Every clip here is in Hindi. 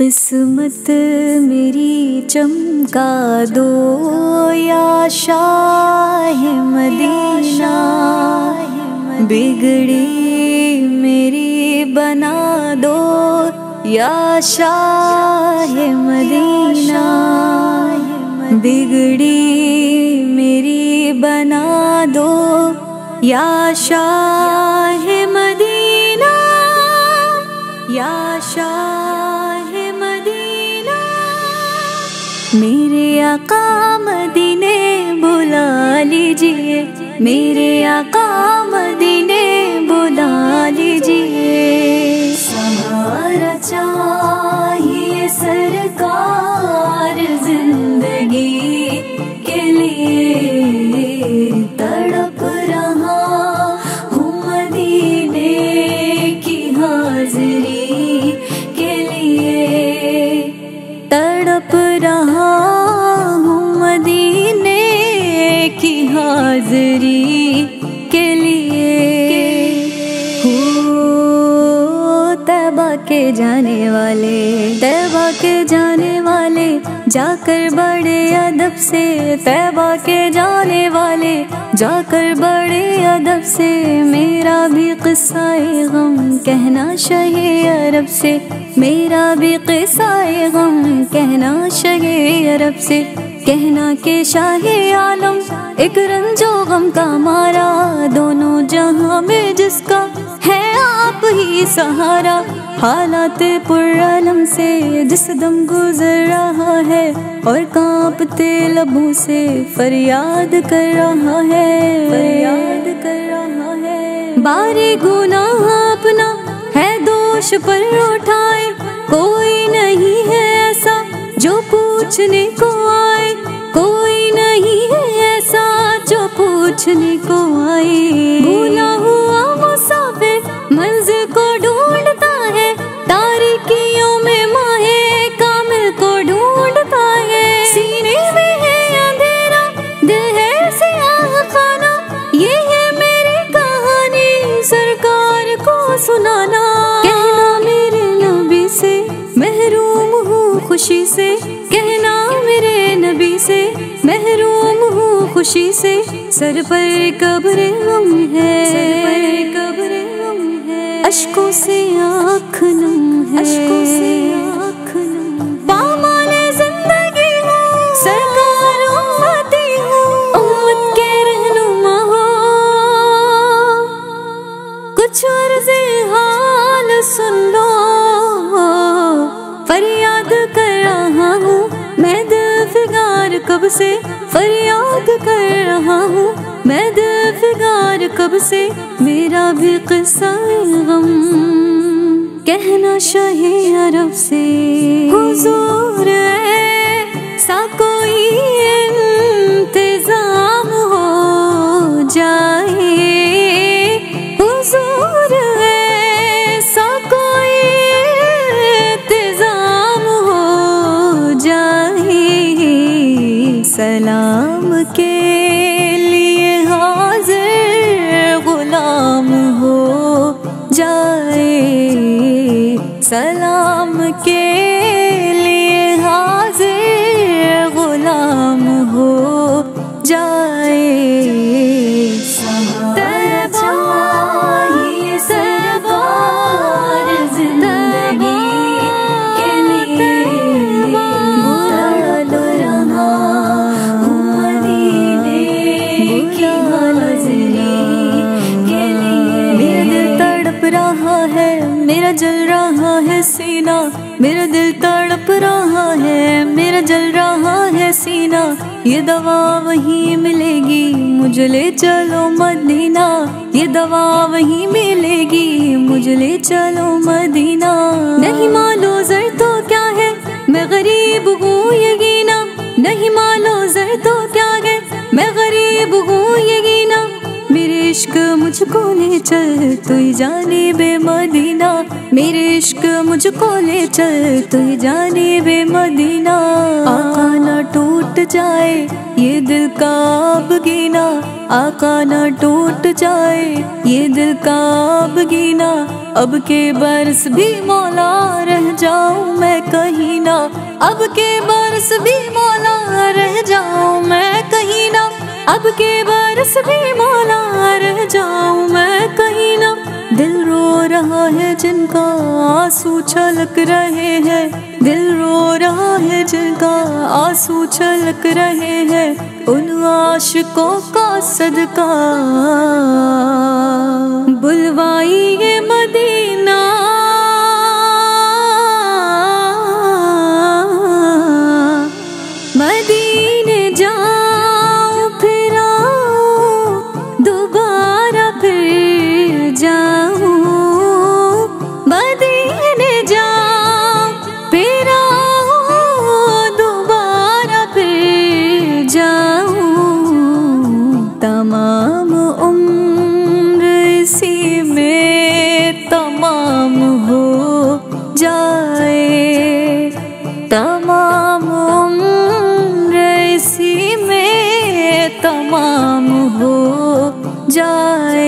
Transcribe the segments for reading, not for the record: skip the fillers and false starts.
किस्मत मेरी चमका दो या शाह मदीना, बिगड़ी मेरी बना दो या शाह मदीना, बिगड़ी मेरी बना दो या शाह मदीना, या शाह मदीना। मेरे आका मदीने बुला लीजिए, मेरे आका मदीने बुला लीजिए। सहारा चाहिए सरकार जिंदगी के लिए, तड़प रहा हूँ मदीने की हाज़िरी के लिए, तड़प रहा हूँ मदीने की हाज़िरी के लिए। तैबा के जाने वाले, तैबा के जाने वाले, जाकर बड़े अदब से, तैबा के जाने वाले, जाकर बड़े अदब से, मेरा भी क़िस्सा-ए गम कहना शाहे अरब से, मेरा भी क़िस्सा-ए गम कहना शाहे अरब से। कहना के शाहे आलम एक रंजो गम का मारा, दोनों जहां में जिसका है आप ही सहारा। हालात पुरअलम से जिस दम गुजर रहा है, और कांपते लबों से फरियाद कर रहा है, फरियाद कर रहा है। बारे गुनाह अपना है दोष पर उठाए, कोई नहीं है ऐसा जो पूछने को आए, कोई नहीं है ऐसा जो पूछने को आए। भूला हुआ मुसाफिर मंजिल को ढूंढता है, तारीकियों में माहे कामिल को ढूंढता है। सीने में है अंधेरा, दिल है सियाह खाना, ये है मेरी कहानी सरकार को सुनाना। कहना मेरे नबी से महरूम हूँ खुशी से, कहना मेरे नबी से महरूम हूँ खुशी से। सर पर कब्र गम है, सर पर कब्र गम है, अश्कों से आँख नम है, अश्कों से आँख नम। पामाले जिंदगी हो सरकार उम्मती हो, उम्मत के रहनुमा हो, कुछ अर्ज़े हाल सुन लो। फरियाद कर रहा हूँ मैं दिल फिगार कब से, फरियाद कर रहा हूँ मैं दिल फिगार कब से। मेरा भी क़िस्सा-ए गम कहना शाहे अरब से। हुजूर ऐसा कोई इंतज़ाम हो जाए, हुजूर ऐसा कोई इंतज़ाम हो जाए। सलाम के लिए हाज़िर गुलाम हो जाए, सलाम के लिए हाज़िर गुलाम हो जाए। चाहिए सरकार जिंदगी के लिए, तड़प रहा हूँ मदीने की हाज़िरी के लिए। मेरा दिल तड़प रहा है, मेरा जल रहा है सीना, मेरा दिल तड़प रहा है, मेरा जल रहा है सीना। ये दवा वहीं मिलेगी मुझे ले चलो मदीना, ये दवा वहीं मिलेगी मुझे ले चलो मदीना। नहीं मालो ज़र तो क्या है मैं गरीब हूँ यकीना, नहीं मालो ज़र तो क्या है मैं गरीब हूँ यकीना। मेरे इश्क मुझको ले चल तू जानिबे मदीना, मेरे इश्क मुझको ले चल तू जानिबे मदीना। आका ना टूट जाए ये दिल का बगीना, आका ना टूट जाए ये दिल का बगीना। अब के बरस भी मौला रह जाऊं मैं कहीं ना, अब के बरस भी मौला रह जाऊं मैं कहीं ना, अब के बरस भी मौला रह जाऊं मैं कहीं ना। दिल रो रहा है जिनका आंसू छलक रहे हैं, दिल रो रहा है जिनका आंसू छलक रहे हैं, उन आशिकों का सदका बुलवाइए मदीना। मदीने जाऊं फिर आऊं, दोबारा फिर जाऊं, मदीने जाऊं फिर आऊं, दोबारा फिर जाऊं, तमाम उम्र इसी में तमाम हो जाए, तमाम तमाम हो जाए।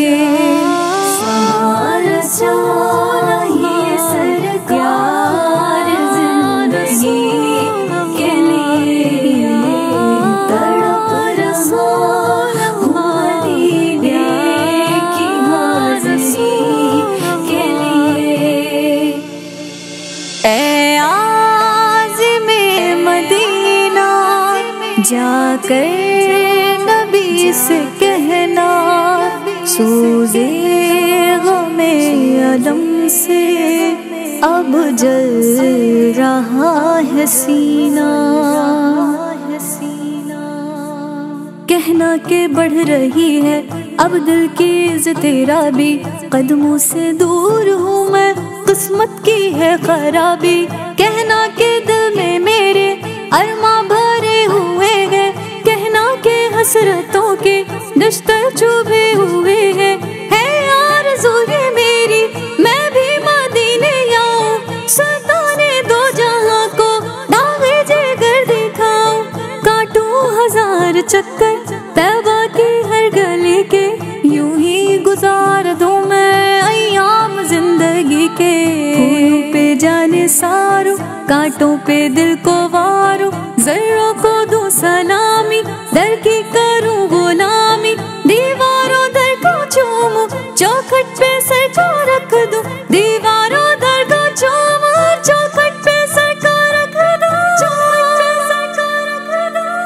सारा चाहिए सरकार जिंदगी के लिए, तड़प रहा मदीने की हाज़िरी के लिए। ऐ आज़िमे मदीना जाकर नबी से कहना, सूज़े ग़मे अलम से अब जल रहा है सीना। कहना के बढ़ रही है अब दिल की इज़्ज़त तेरा भी, कदमों से दूर हूँ मैं किस्मत की है खराबी। कहना के दिल में मेरे अरमा भरे हुए हैं, कहना के हसरतों के दश्तर चुभे हुए हैं, है आरज़ू ये मेरी मैं भी मदीने आऊं, सुल्ताने दो जहां को दागे जिगर दिखाऊं, काटूं हजार चक्कर तैबा की हर गली के, यूं ही गुजार दूं मैं अय्याम जिंदगी के। फूलों पे जाने सारूं, कांटों पे दिल को वारूं, ज़र्रों को दूं सलामी, दर की करूं गुलामी, दीवारों दर को चूमूं, चौखट पे सर को रख दूं, दीवारों दर को चूमूं, चौखट पे सर को रख दूं, चौखट पे सर को रख दूं।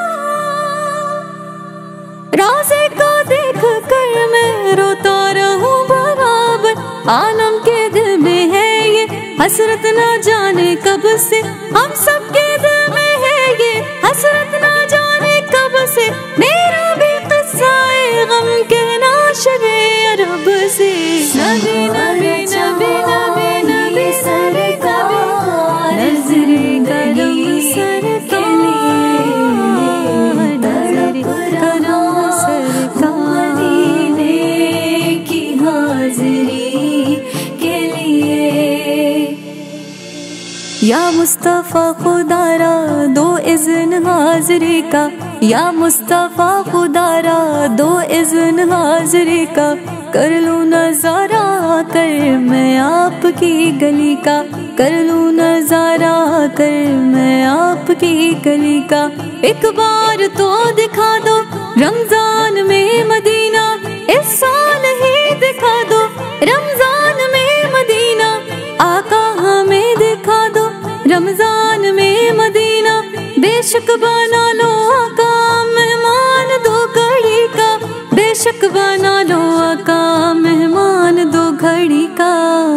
रोज़े को देख कर मैं रोता रहूं बराबर, आलम के दिल में है ये हसरत ना जाने कब से, हम सबके दिल में है ये हसरत ना जाने कब से, मेरा भी किस्सा है गम के नाशरे अरब से। नबी नबी नबी नबी नबी सरकार नज़रे करम सरकार, नज़रे करम सरकार मदीने की हाज़िरी के लिए। या मुस्तफ़ा खुदारा दो इज़्न हाज़िरी का, या मुस्तफ़ा खुदारा दो इज़्न हाज़िरी का, कर लूं नज़ारा कर मैं आपकी गली का, कर लूं नज़ारा कर मैं आपकी गली का। एक बार तो दिखा दो रमजान में मदीना, इस साल ही दिखा दो रमजान में मदीना, आका हमें दिखा दो रमजान में मदीना, बेशक बना लो आका मेहमान दो घड़ी का, बेशक बना लो आका मेहमान दो घड़ी का।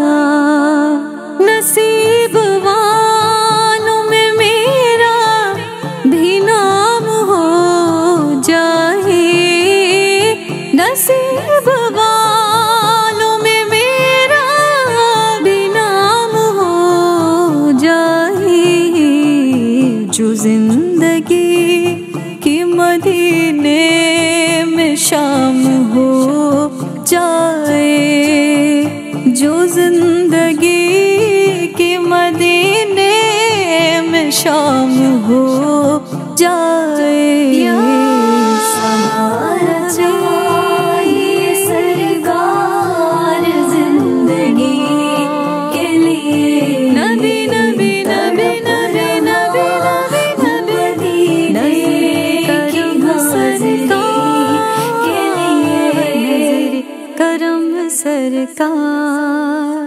नसीब वालों में मेरा भी नाम हो जाए, नसीब वालों में मेरा भी नाम हो जाए, जो जिंदगी की मदीने में शाम हो जाए, जो जिंदगी की मदीने में शाम हो जाए। सहारा चाहिए सरकार जिंदगी के लिए, नबी सरकार।